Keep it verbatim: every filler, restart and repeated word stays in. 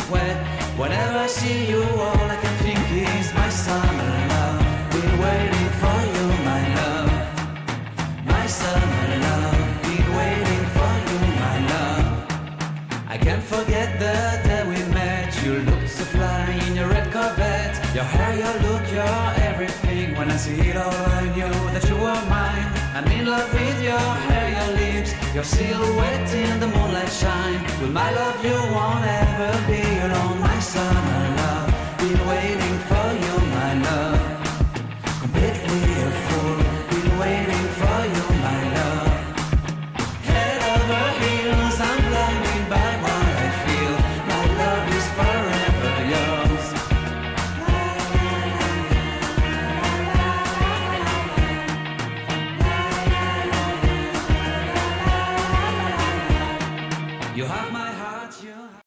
sweat. Whenever I see you, all I can think is my summer love. Been waiting for you, my love. My summer love. Been waiting for you, my love. I can't forget the day we met. You looked so fly in your red Corvette. Your hair, your look, your everything. When I see it all, I knew that you were mine. I'm in love with your hair, your lips, your silhouette in the moonlight shine. With my love, you won't ever be alone, my summer